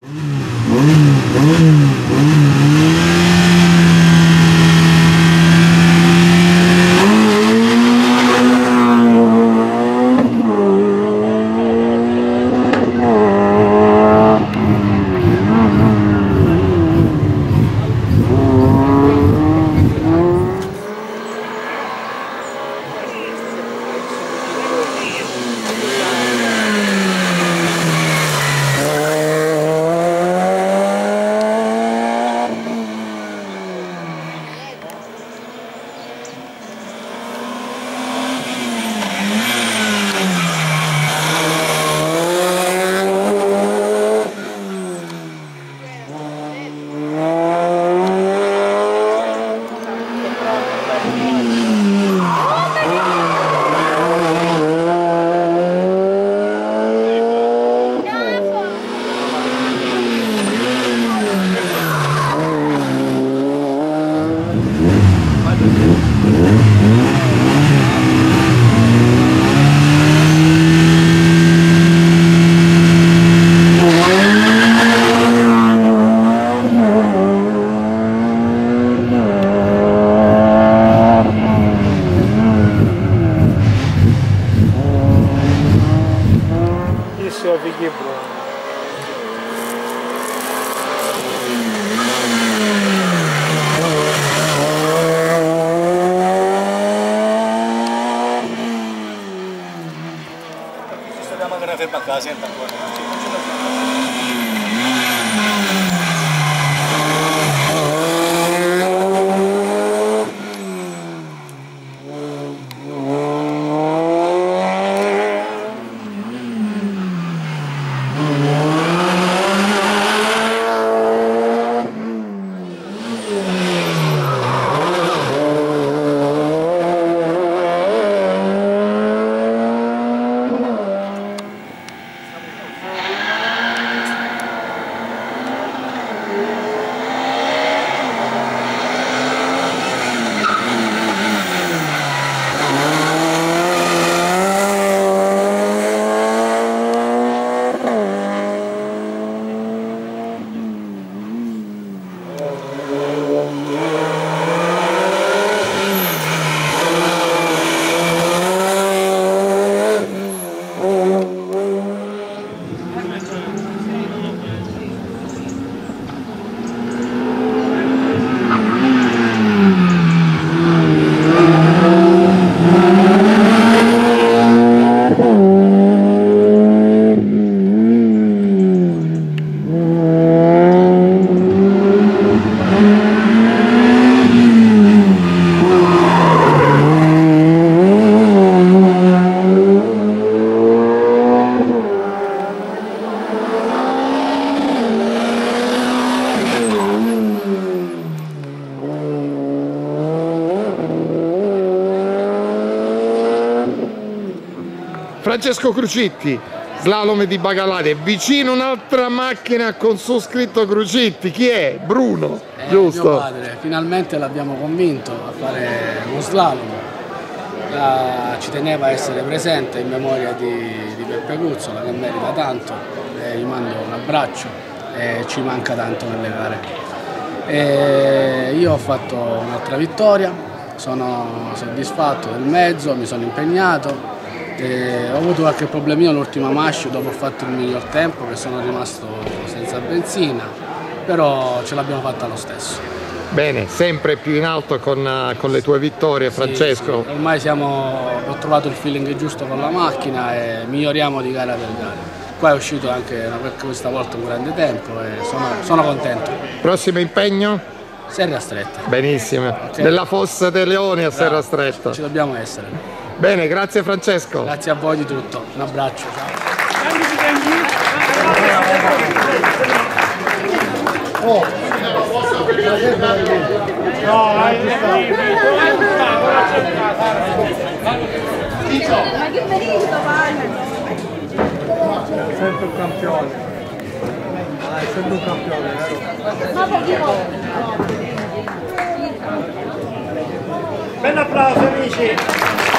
Francesco Crucitti, slalom di Bagalati, vicino un'altra macchina con su scritto Crucitti, chi è? Bruno, giusto? Mio padre, finalmente l'abbiamo convinto a fare uno slalom, ci teneva a essere presente in memoria di Peppe Cuzzola che merita tanto, gli mando un abbraccio e ci manca tanto nelle gare. Io ho fatto un'altra vittoria, sono soddisfatto del mezzo, mi sono impegnato. Ho avuto qualche problemino l'ultima manche dopo ho fatto il miglior tempo che sono rimasto senza benzina, però ce l'abbiamo fatta lo stesso. Bene, sempre più in alto con le tue vittorie, Francesco. Sì, ormai ho trovato il feeling giusto con la macchina e miglioriamo di gara per gara. Qua è uscito anche questa volta un grande tempo e sono contento. Prossimo impegno? Serra Stretta. Benissimo, okay. Della Fossa dei Leoni a Serra Stretta. Ci dobbiamo essere. Bene, grazie Francesco. Grazie a voi di tutto, un abbraccio. Ma che periodo sempre un campione. È sempre un campione, vero? Bel applauso amici!